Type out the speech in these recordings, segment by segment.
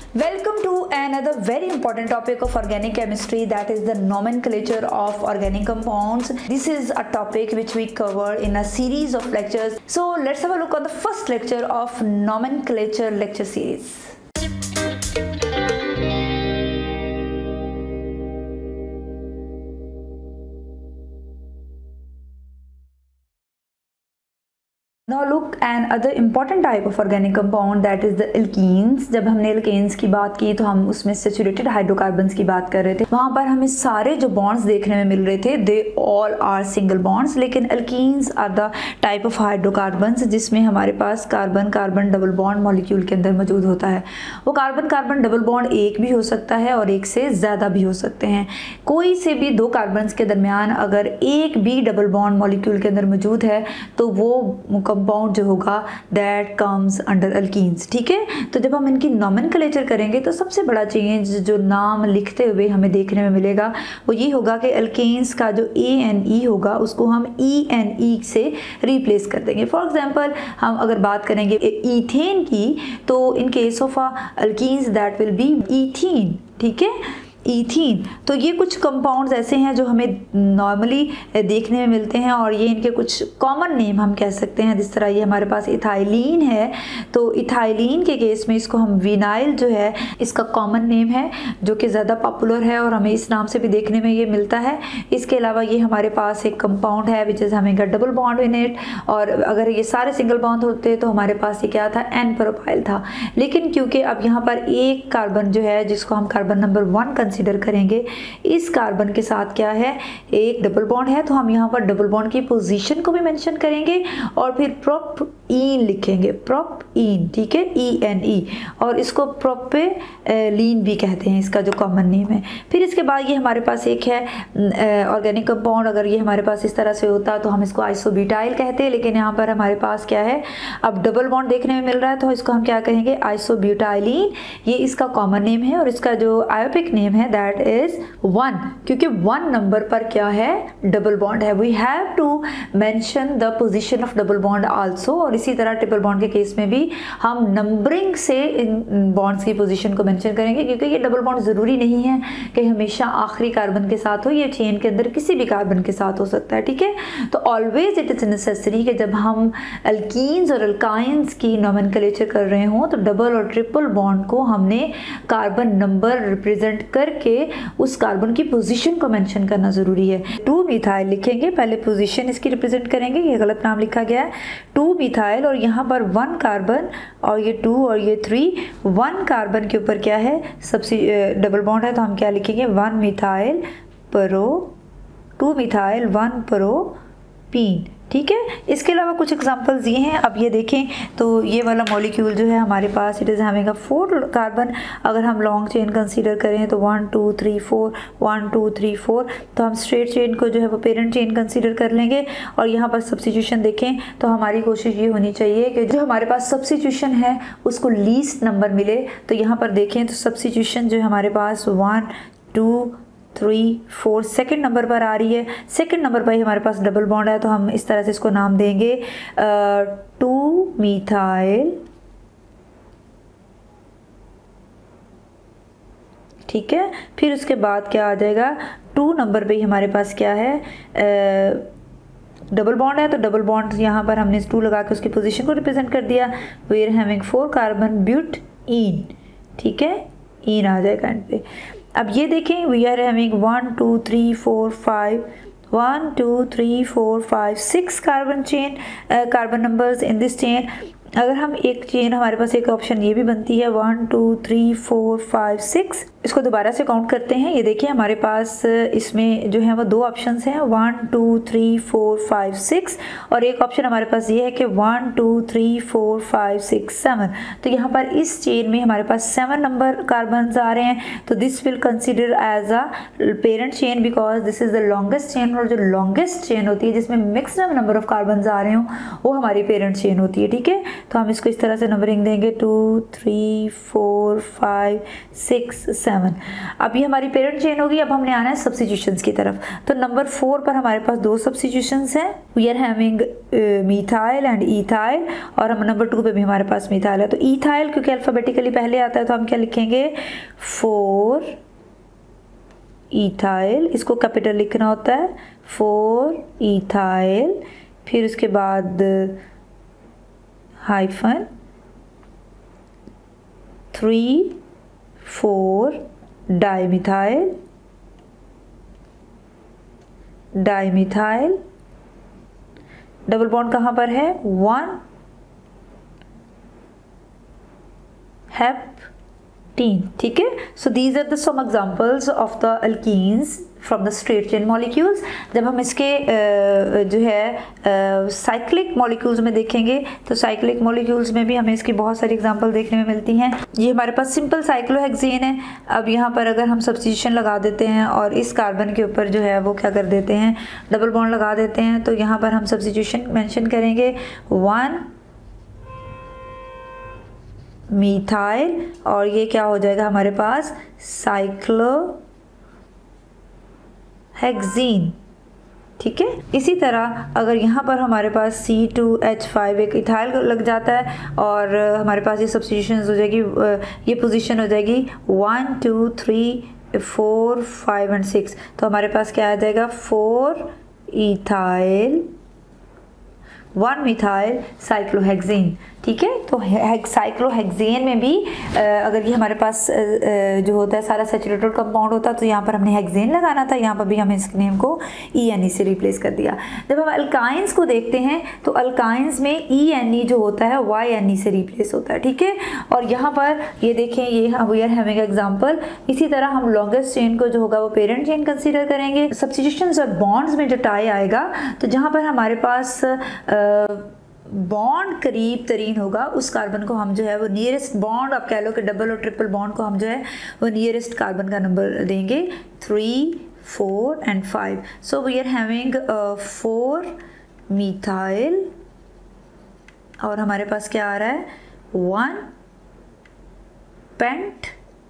Welcome to another very important topic of organic chemistry, that is the nomenclature of organic compounds. This is a topic which we cover in a series of lectures. So let's have a look on the first lecture of nomenclature lecture series. Now look an other important type of organic compound, that is the alkenes. जब हमने alkenes की बात की तो हम उसमें saturated hydrocarbons की बात कर रहे थे। वहाँ पर हमें सारे जो bonds देखने में मिल रहे थे they all are single bonds, लेकिन alkenes are the type of hydrocarbons जिसमें हमारे पास carbon carbon double bond molecule के अंदर मौजूद होता है। वो कार्बन कार्बन डबल बॉन्ड एक भी हो सकता है और एक से ज़्यादा भी हो सकते हैं। कोई से भी दो कार्बन्स के दरमियान अगर एक भी डबल बॉन्ड मॉलिक्यूल के अंदर मौजूद है तो वो कंपाउंड जो होगा दैट कम्स अंडर अल्कीन्स। ठीक है, तो जब हम इनकी नॉमेनक्लेचर करेंगे तो सबसे बड़ा चेंज जो नाम लिखते हुए हमें देखने में मिलेगा वो ये होगा कि अल्केन्स का जो ANE होगा उसको हम ENE से रिप्लेस कर देंगे। फॉर एग्जांपल हम अगर बात करेंगे ईथेन की तो in case of alkenes that will be ethene. ठीक है, ईथीन। तो ये कुछ कंपाउंड्स ऐसे हैं जो हमें नॉर्मली देखने में मिलते हैं और ये इनके कुछ कॉमन नेम हम कह सकते हैं। जिस तरह ये हमारे पास इथाइलिन है तो इथाइलिन के केस में इसको हम विनाइल जो है इसका कॉमन नेम है जो कि ज़्यादा पॉपुलर है और हमें इस नाम से भी देखने में ये मिलता है। इसके अलावा ये हमारे पास एक कंपाउंड है विच इज़ हमें डबल बॉन्ड इन इट, और अगर ये सारे सिंगल बॉन्ड होते तो हमारे पास ये क्या था, एन प्रोपाइल था। लेकिन क्योंकि अब यहाँ पर एक कार्बन जो है जिसको हम कार्बन नंबर 1 कंसीडर करेंगे, इस कार्बन के साथ क्या है, एक डबल बॉन्ड है, तो हम यहाँ पर डबल बॉन्ड की पोजीशन को भी मेंशन करेंगे और फिर प्रोपीन लिखेंगे, प्रोपीन। ठीक है, ENE, और इसको प्रोपेलीन भी कहते हैं, इसका जो कॉमन नेम है। फिर इसके बाद ये हमारे पास एक है ऑर्गेनिक कंपाउंड, अगर ये हमारे पास इस तरह से होता तो हम इसको आइसोब्यूटाइल कहते हैं, लेकिन यहाँ पर हमारे पास क्या है, अब डबल बॉन्ड देखने में मिल रहा है तो इसको हम क्या कहेंगे, आइसोब्यूटाइलिन। ये इसका कॉमन नेम है और इसका जो आयोपिक नेम है दैट इज 1, क्योंकि 1 नंबर पर क्या है, डबल बॉन्ड है। We have to mention the position of double bond also, और इसी तरह ट्रिपल बॉन्ड के केस में भी हम नंबरिंग से इन बॉन्ड्स की पोजीशन को मेंशन करेंगे, क्योंकि ये डबल बॉन्ड ज़रूरी नहीं है कि हमेशा आखिरी कार्बन के साथ हो, ये चेन के अंदर किसी भी कार्बन के साथ हो सकता है। ठीक है, तो ऑलवेज इट इज़ नेसेसरी कि जब हम अल्कीन्स और अल्काइंस की नॉमेनक्लेचर कर रहे हों तो डबल और ट्रिपल बॉन्ड को हमने कार्बन नंबर रिप्रेजेंट करके उस कार्बन की पोजीशन को मेंशन करना जरूरी है। 2 मिथाइल लिखेंगे, पहले पोजीशन इसकी रिप्रेजेंट करेंगे, ये गलत नाम लिखा गया है, 2 मिथाइल, और यहाँ पर 1 कार्बन और ये 2 और ये 3, 1 कार्बन के ऊपर क्या है, सबसे डबल बॉन्ड है तो हम क्या लिखेंगे, 1 मिथाइल प्रो, 2 मिथाइल 1 प्रोपीन। ठीक है, इसके अलावा कुछ एग्जांपल्स ये हैं। अब ये देखें तो ये वाला मॉलिक्यूल जो है हमारे पास it is having a 4 carbon. अगर हम लॉन्ग चेन कंसीडर करें तो 1 2 3 4 1 2 3 4, तो हम स्ट्रेट चेन को जो है वो पेरेंट चेन कंसीडर कर लेंगे। और यहाँ पर सब्स्टिट्यूशन देखें तो हमारी कोशिश ये होनी चाहिए कि जो हमारे पास सब्स्टिट्यूशन है उसको लीस्ट नंबर मिले। तो यहाँ पर देखें तो सब्स्टिट्यूशन जो हमारे पास 1 2 3 4 सेकेंड नंबर पर आ रही है। सेकेंड नंबर पर ही हमारे पास डबल बॉन्ड है तो हम इस तरह से इसको नाम देंगे 2 मिथाइल। ठीक है, फिर उसके बाद क्या आ जाएगा, 2 नंबर पे ही हमारे पास क्या है, डबल बॉन्ड है, तो डबल बॉन्ड यहाँ पर हमने 2 लगा के उसकी पोजीशन को रिप्रेजेंट कर दिया। We are having 4 carbon butane. ठीक है, इन आ जाएगा एंड पे। अब ये देखें, we are having 1 2 3 4 5 1 2 3 4 5 6 carbon chain, carbon numbers in this chain. अगर हम एक चेन, हमारे पास एक ऑप्शन ये भी बनती है 1 2 3 4 5 6। इसको दोबारा से काउंट करते हैं। ये देखिए हमारे पास इसमें जो है वो 2 ऑप्शंस हैं, 1 2 3 4 5 6, और एक ऑप्शन हमारे पास ये है कि 1 2 3 4 5 6 7। तो यहाँ पर इस चेन में हमारे पास 7 नंबर कार्बन आ रहे हैं, तो this will consider as a parent chain because this is the longest chain, और जो लॉन्गेस्ट चेन होती है जिसमें मैक्सिमम नंबर ऑफ कार्बन आ रहे हों वो हमारी पेरेंट चेन होती है। ठीक है, तो हम इसको इस तरह से नंबरिंग देंगे 2 3 4 5 6 7। अब ये हमारी पेरेंट चेन होगी। अब हमने आना है सब्स्टिट्यूशंस की तरफ। तो नंबर 4 पर हमारे पास 2 सब्स्टिट्यूशंस हैं। We are having methyl and ethyl, और हम नंबर 2 पे भी हमारे पास मिथाइल है। तो इथाइल क्योंकि अल्फाबेटिकली पहले आता है तो हम क्या लिखेंगे 4 इथाइल, इसको कैपिटल लिखना होता है 4 इथाइल, फिर उसके बाद hyphen 3 4 dimethyl, dimethyl, double bond कहाँ पर है 1 हेप्टीन। ठीक है, so these are the some examples of the alkenes from the straight chain molecules. जब हम इसके जो है साइक्लिक मॉलिक्यूल्स में देखेंगे तो साइक्लिक मॉलिक्यूल्स में भी हमें इसकी बहुत सारी एग्जांपल देखने में मिलती हैं। ये हमारे पास सिंपल साइक्लोहेक्सेन है। अब यहाँ पर अगर हम सब्स्टिट्यूशन लगा देते हैं और इस कार्बन के ऊपर जो है वो क्या कर देते हैं डबल बॉन्ड लगा देते हैं, तो यहाँ पर हम सब्स्टिट्यूशन मेंशन करेंगे 1 मिथाइल, और ये क्या हो जाएगा हमारे पास साइक्लोहेक्सेन। ठीक है, इसी तरह अगर यहाँ पर हमारे पास C2H5 एक इथाइल लग जाता है और हमारे पास ये सब्स्टिट्यूशन हो जाएगी, ये पोजीशन हो जाएगी 1 2 3 4 5 एंड 6। तो हमारे पास क्या आ जाएगा 4 इथाइल 1 मिथाइल साइक्लोहेक्सेन। ठीक है, तो साइक्लोहेक्सेन में भी अगर ये हमारे पास जो होता है सारा सैचुरेटेड कंपाउंड होता तो यहाँ पर हमने हेक्सेन लगाना था, यहाँ पर भी हमने इसके नेम को ENE से रिप्लेस कर दिया। जब हम अल्काइंस को देखते हैं तो अल्काइंस में ENE जो होता है YNE से रिप्लेस होता है। ठीक है, और यहाँ पर ये देखें, ये वी आर हैविंग एग्जांपल। इसी तरह हम लॉन्गेस्ट चेन को जो होगा वो पेरेंट चेन कंसीडर करेंगे। सब्स्टिट्यूशंस और बॉन्ड्स में जो टाई आएगा तो जहाँ पर हमारे पास बॉन्ड करीब तरीन होगा उस कार्बन को हम जो है वो नियरेस्ट बॉन्ड, आप कह लो कि डबल और ट्रिपल बॉन्ड को हम जो है वो नियरेस्ट कार्बन का नंबर देंगे 3 4 and 5। So we are having 4 methyl, और हमारे पास क्या आ रहा है 1 पेंट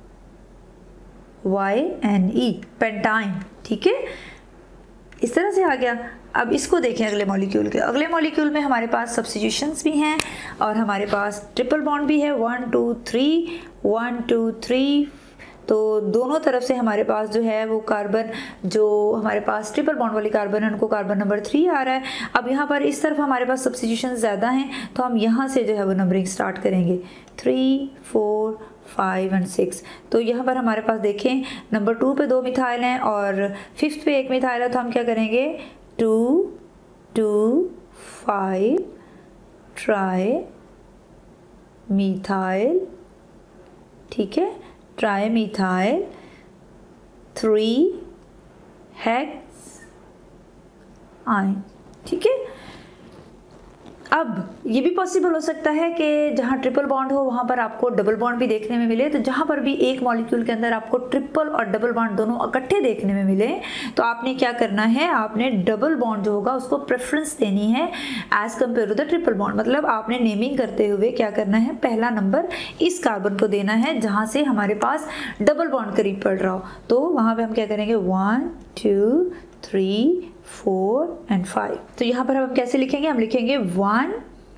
YNE पेंटाइन। ठीक है, इस तरह से आ गया। अब इसको देखें अगले मॉलिक्यूल के। अगले मॉलिक्यूल में हमारे पास सब्स्टिट्यूशंस भी हैं और हमारे पास ट्रिपल बॉन्ड भी है 1 2 3 1 2 3। तो दोनों तरफ से हमारे पास जो है वो कार्बन, जो हमारे पास ट्रिपल बॉन्ड वाली कार्बन है उनको कार्बन नंबर 3 आ रहा है। अब यहाँ पर इस तरफ हमारे पास सब्स्टिट्यूशन ज़्यादा हैं तो हम यहाँ से जो है वो नंबरिंग स्टार्ट करेंगे 3 4 5 एंड 6। तो यहाँ पर हमारे पास देखें नंबर 2 पे 2 मिथाइल हैं और 5th पे 1 मिथाइल है, तो हम क्या करेंगे 2 2 5 ट्राई मिथाइल। ठीक है, ट्राई मिथाइल 3 हेक्स आयन। ठीक है, अब ये भी पॉसिबल हो सकता है कि जहाँ ट्रिपल बॉन्ड हो वहाँ पर आपको डबल बॉन्ड भी देखने में मिले। तो जहाँ पर भी एक मॉलिक्यूल के अंदर आपको ट्रिपल और डबल बॉन्ड दोनों इकट्ठे देखने में मिले तो आपने क्या करना है, आपने डबल बॉन्ड जो होगा उसको प्रेफरेंस देनी है as compare to the triple bond. मतलब आपने नेमिंग करते हुए क्या करना है, पहला नंबर इस कार्बन को देना है जहाँ से हमारे पास डबल बॉन्ड करीब पड़ रहा हो। तो वहाँ पर हम क्या करेंगे 1 2 3 4 एंड 5। तो यहाँ पर हम कैसे लिखेंगे, हम लिखेंगे 1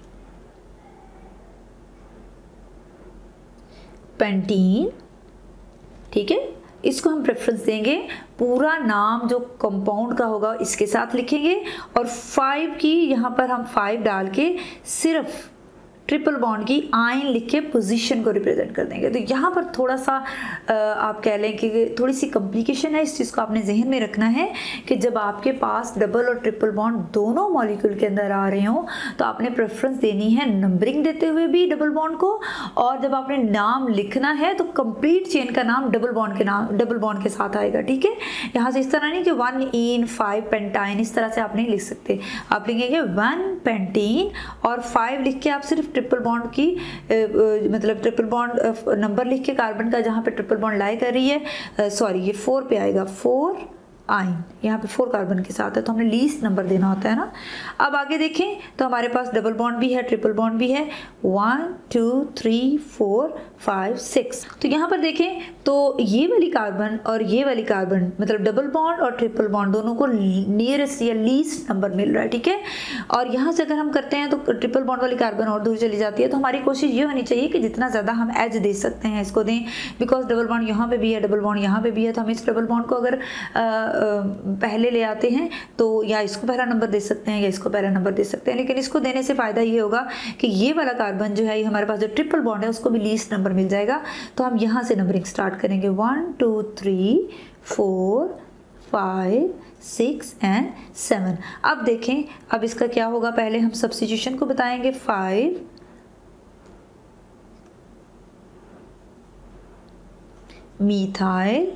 पेंटीन। ठीक है, इसको हम प्रेफरेंस देंगे, पूरा नाम जो कंपाउंड का होगा इसके साथ लिखेंगे और 5 की यहाँ पर हम 5 डाल के सिर्फ ट्रिपल बॉन्ड की आयन लिख के पोजीशन को रिप्रेजेंट कर देंगे। तो यहाँ पर थोड़ा सा आप कह लें कि थोड़ी सी कॉम्प्लिकेशन है। इस चीज़ को आपने जहन में रखना है कि जब आपके पास डबल और ट्रिपल बॉन्ड दोनों मॉलिक्यूल के अंदर आ रहे हों तो आपने प्रेफरेंस देनी है नंबरिंग देते हुए भी डबल बॉन्ड को, और जब आपने नाम लिखना है तो कंप्लीट चेन का नाम डबल बॉन्ड के साथ आएगा। ठीक है, यहाँ से इस तरह नहीं कि 1 इन 5 पेंटाइन, इस तरह से आप नहीं लिख सकते। आप लिखेंगे 1 पेंटीन और 5 लिख के आप सिर्फ ट्रिपल बॉन्ड की मतलब ट्रिपल बॉन्ड नंबर लिख के कार्बन का जहाँ पे ट्रिपल बॉन्ड लाई कर रही है, सॉरी ये 4 पे आएगा 4 आइन, यहाँ पे 4 कार्बन के साथ है तो हमने लीस्ट नंबर देना होता है ना। अब आगे देखें तो हमारे पास डबल बॉन्ड भी है, ट्रिपल बॉन्ड भी है, 1 2 3 4 5 6। तो यहाँ पर देखें तो ये वाली कार्बन और ये वाली कार्बन मतलब डबल बॉन्ड और ट्रिपल बॉन्ड दोनों को नियरेस्ट या लीस्ट नंबर मिल रहा है, ठीक है। और यहाँ से अगर हम करते हैं तो ट्रिपल बॉन्ड वाली कार्बन और दूर चली जाती है, तो हमारी कोशिश ये होनी चाहिए कि जितना ज़्यादा हम एज दे सकते हैं इसको दें, बिकॉज डबल बॉन्ड यहाँ पे भी है, डबल बॉन्ड यहाँ पे भी है, तो हम इस डबल बॉन्ड को अगर पहले ले आते हैं तो या इसको पहला नंबर दे सकते हैं या इसको पहला नंबर दे सकते हैं, लेकिन इसको देने से फ़ायदा ये होगा कि ये वाला कार्बन जो है ये हमारे पास जो ट्रिपल बॉन्ड है उसको भी लीस्ट नंबर मिल जाएगा। तो हम यहाँ से नंबरिंग स्टार्ट करेंगे 1 2 3 4 5 6 एंड 7। अब देखें अब इसका क्या होगा, पहले हम सब्स्टिट्यूशन को बताएंगे। 5 methyl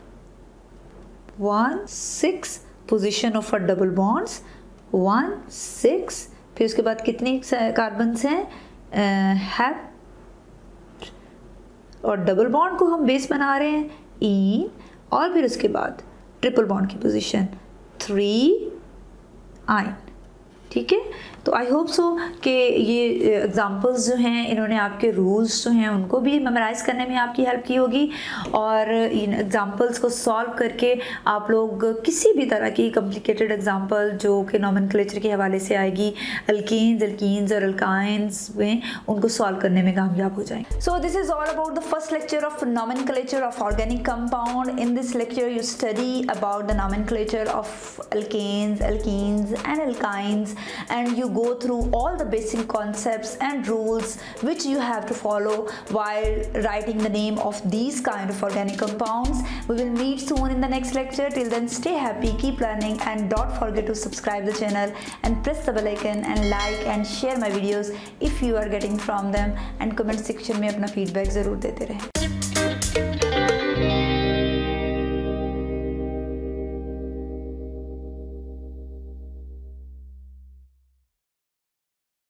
1 6 position of double bonds 1 6, फिर उसके बाद कितने कार्बन्स हैं, हैप, और डबल बॉन्ड को हम बेस बना रहे हैं इन, और फिर उसके बाद ट्रिपल बॉन्ड की पोजीशन 3 आइन, ठीक है। तो आई होप सो कि ये एग्जांपल्स जो हैं इन्होंने आपके रूल्स जो हैं उनको भी मेमोराइज़ करने में आपकी हेल्प की होगी, और इन एग्जांपल्स को सॉल्व करके आप लोग किसी भी तरह की कॉम्प्लिकेटेड एग्जांपल जो कि नॉमेनक्लेचर के हवाले से आएगी, एल्कीन्स और अल्काइंस में, उनको सॉल्व करने में कामयाब हो जाएंगे। So this is all about the first lecture of nomenclature of organic compound. In this lecture you study about the nomenclature of alkenes and alkynes, and you go through all the basic concepts and rules which you have to follow while writing the name of these kind of organic compounds. We will meet soon in the next lecture. Till then, stay happy, keep learning, and don't forget to subscribe the channel and press the bell icon and like and share my videos if you are getting from them, and comment section में अपना feedback ज़रूर देते रहें।